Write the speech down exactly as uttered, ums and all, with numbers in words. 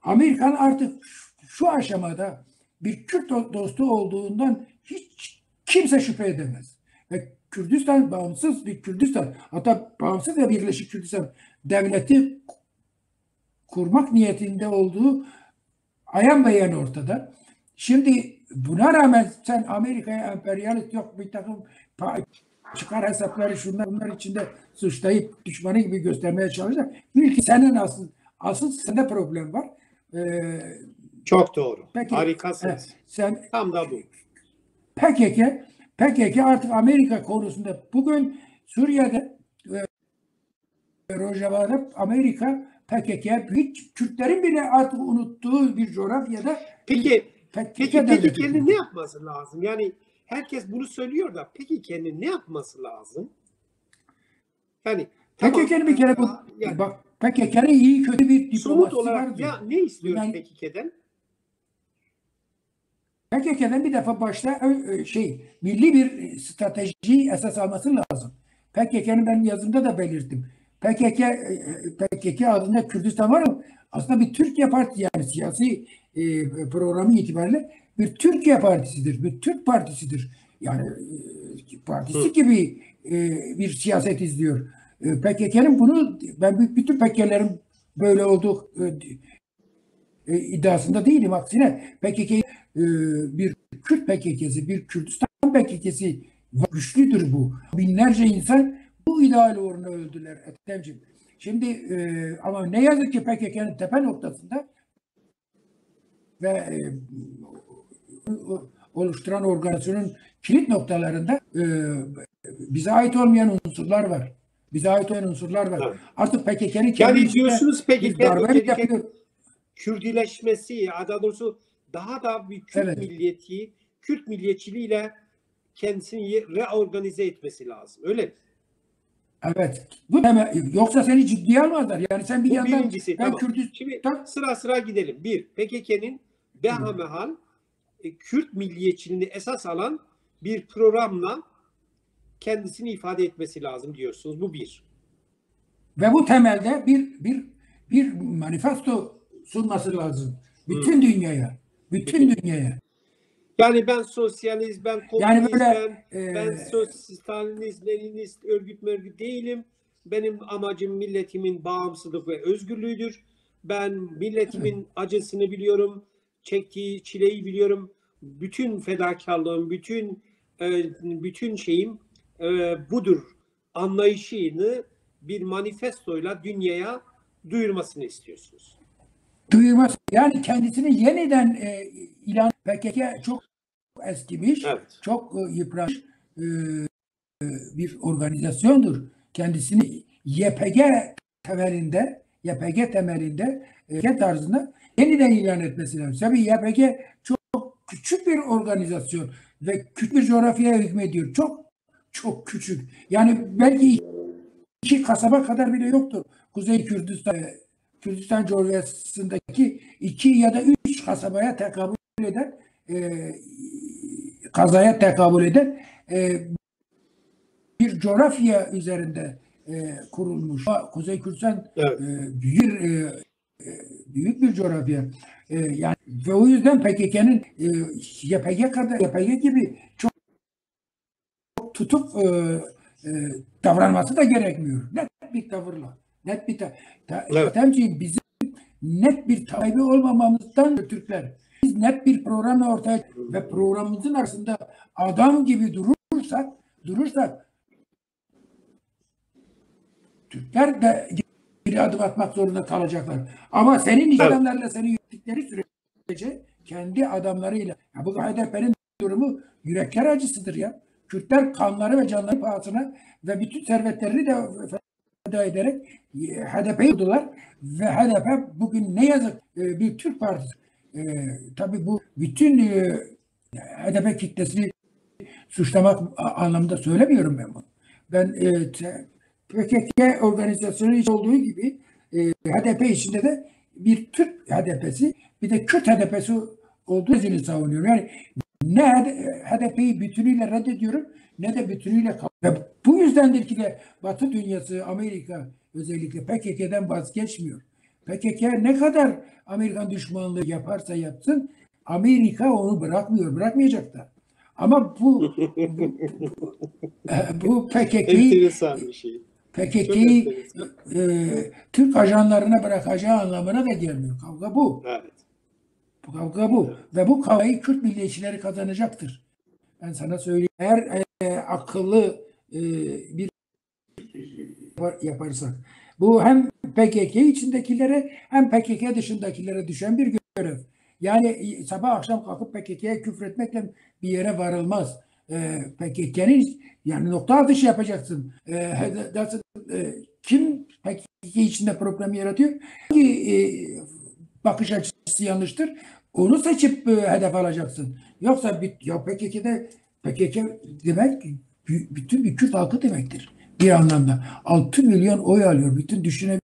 Amerikan artık şu aşamada bir Kürt dostu olduğundan hiç kimse şüphe edemez. Ve Kürdistan bağımsız bir Kürdistan, hatta bağımsız ve Birleşik Kürdistan devleti kurmak niyetinde olduğu ayan beyan ortada. Şimdi buna rağmen sen Amerika'ya emperyalist yok bir takım çıkar hesapları şunlar bunlar içinde suçlayıp düşmanı gibi göstermeye çalışacak. Ülke senin asıl asıl sende problem var. Ee, Çok doğru. Peki, harikasınız. E, sen tam da bu. P K K P K K artık Amerika konusunda bugün Suriye'de e, Rojava'da Amerika P K K hiç Kürtlerin bile artık unuttuğu bir coğrafyada. Peki peki peki kendi ne yapması lazım? Yani herkes bunu söylüyor da peki kendi ne yapması lazım? Yani P K K'nin tamam, bir kere bu yani, bak P K K'nin iyi kötü bir diplomasi olarak ya ne istiyoruz yani, P K K'den? P K K'den bir defa başta şey milli bir strateji esas alması lazım. P K K'nin ben yazımda da belirttim. P K K P K K adında Kürdistan var ama aslında bir Türkiye Partisi, yani siyasi e, programı itibariyle bir Türkiye Partisidir, bir Türk Partisidir. Yani e, partisi Hı. gibi e, bir siyaset izliyor. E, P K K'nin bunu, ben bütün P K K'lerin böyle olduğu e, e, iddiasında değilim. Aksine P K K e, bir Kürt P K K'si, bir Kürdistan P K K'si güçlüdür bu. Binlerce insan bu ideal uğruna öldüler Ethemciğim. Şimdi e, ama ne yazık ki P K K'nin tepe noktasında ve e, oluşturan organizasyonun kilit noktalarında e, bize ait olmayan unsurlar var. Bize ait olmayan unsurlar var. Evet. Artık P K K'nin yani diyorsunuz P K K Kürdileşmesi, daha doğrusu daha da bir Kürt evet. milliyeti, Kürt milliyetçiliğiyle kendisini reorganize etmesi lazım. Öyle mi? Evet. Bu hemen, yoksa seni ciddiye almazlar. Yani sen bir Bu yandan birincisi, ben tamam. Kürdistan... Şimdi sıra sıra gidelim. Bir, P K K'nin behamehal e, Kürt milliyetçiliğini esas alan bir programla kendisini ifade etmesi lazım diyorsunuz. Bu bir. Ve bu temelde bir bir bir manifesto sunması lazım. Bütün hmm. dünyaya. Bütün Peki. dünyaya. Yani ben sosyalist, ben komünist, yani böyle, ben, e... ben sosyalist, Stalinist, Leninist örgüt mörgüt değilim. Benim amacım milletimin bağımsızlık ve özgürlüğüdür. Ben milletimin evet. acısını biliyorum, çektiği çileyi biliyorum. Bütün fedakarlığım, bütün e, bütün şeyim e, budur. Anlayışını bir manifestoyla dünyaya duyurmasını istiyorsunuz. Duyurması, yani kendisini yeniden e, ilan P K K çok eskimiş, evet. çok e, yıpranmış e, bir organizasyondur. Kendisini Y P G temelinde, Y P G temelinde e, tarzında yeniden ilan etmesi lazım. Tabii Y P G çok, çok küçük bir organizasyon ve küçük bir coğrafyaya hükmediyor. Çok çok küçük. Yani belki iki kasaba kadar bile yoktur. Kuzey Kürdistan Kürdistan coğrafyasındaki iki ya da üç kasabaya tekabül eden e, kazaya tekabül eden e, bir coğrafya üzerinde e, kurulmuş. Kuzey Kürdistan evet. e, büyük, e, büyük bir coğrafya. E, yani ve o yüzden P K K'nin e, Y P G kadar Y P G gibi çok tutup e, e, davranması da gerekmiyor. Net bir tavırla. Net bir ta ta evet. Temciğim, bizim net bir tabi olmamamızdan Türkler. Biz net bir programla ortaya ve programımızın arasında adam gibi durursak durursak Türkler de bir adım atmak zorunda kalacaklar. Ama senin evet. adamlarla seni yönettikleri sürece kendi adamlarıyla. Ya bu H D P'nin durumu yürekler acısıdır ya. Kürtler kanları ve canları pahasına ve bütün servetlerini de feda ederek H D P'yi buldular ve H D P bugün ne yazık bir Türk partisi. E, tabii bu bütün e, H D P kitlesini suçlamak anlamında söylemiyorum ben bunu. Ben e, P K K organizasyonu için olduğu gibi e, H D P içinde de bir Türk H D P'si bir de Kürt H D P'si olduğunu savunuyorum. Yani ne H D P'yi bütünüyle reddediyorum ne de bütünüyle ve bu yüzdendir ki de Batı dünyası, Amerika özellikle P K K'den vazgeçmiyor. P K K ne kadar Amerikan düşmanlığı yaparsa yapsın, Amerika onu bırakmıyor, bırakmayacak da. Ama bu bu, bu P K K'yi enteresan bir şey. P K K'yi e, Türk ajanlarına bırakacağı anlamına da gelmiyor. Kavga bu. Evet. Bu kavga bu. Evet. Ve bu kavgayı Kürt milliyetçileri kazanacaktır. Ben sana söyleyeyim. Eğer e, akıllı e, bir yaparsak. Bu hem P K K içindekilere hem P K K dışındakilere düşen bir görev. Yani sabah akşam kalkıp P K K'ye küfretmekle bir yere varılmaz. E, P K K'nin yani nokta atışı yapacaksın. E, e, kim P K K içinde problem yaratıyor? Hangi e, bakış açısı yanlıştır? Onu seçip e, hedef alacaksın. Yoksa bir, ya P K K'de P K K demek bütün bir Kürt halkı demektir. Bir anlamda. altı milyon oy alıyor. Bütün düşünebilirsiniz.